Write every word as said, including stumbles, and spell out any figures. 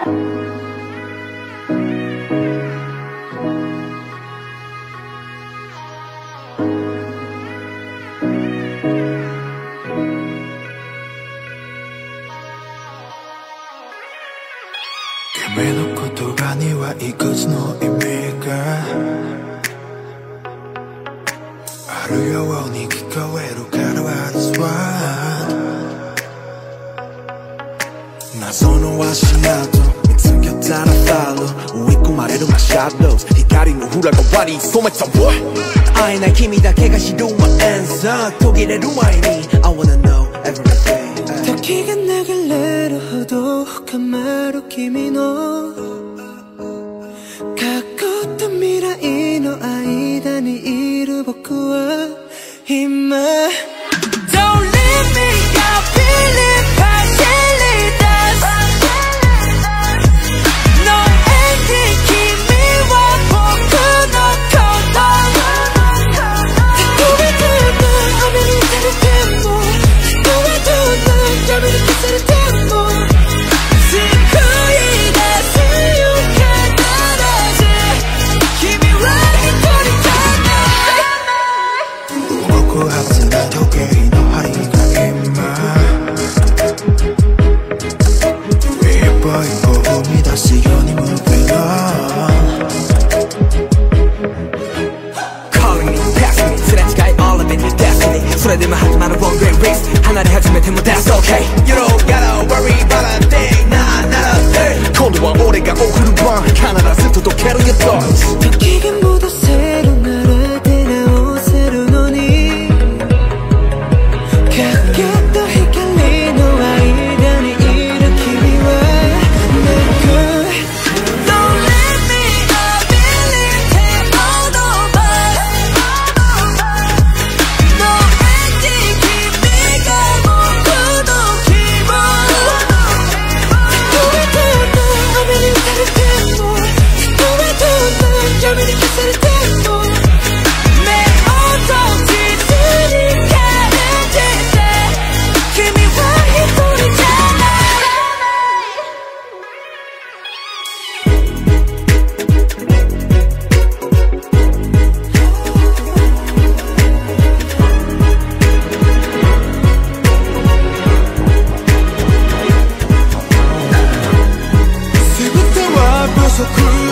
君の言葉にはいくつの意味があるように聞こえるから That's why 謎の足跡見つけたらファロー追い込まれる My shadows 光の裏側に染めた What 会えない君だけが知る My answer 途切れる前に I wanna know everything 時が流れるほど深まる君の過去と未来の間にいる僕は今 Don't leave me, I feel it, partially does 너에게君は僕のことどれどれ雨にされてもどれどれ闇に消されても救い出すよ必ず君は一人じゃない極発な時計の針が今一歩一歩踏み出すように Moving on Calling me, passing me すれ違い all of it, destiny それでも始まる one way race 離れ始めても that's okay You don't gotta worry about a thing, nah, not a thing 今度は俺が送る番必ず届ける your thoughts 時が戻せるなら出直せるのに影と光の間にいる君は泣く Don't let me I believe in all of us のエンディング君が僕の希望どれどれ雨に打たれてもどれどれ闇に消されても目を閉じずに感じて君は一人じゃ全ては不足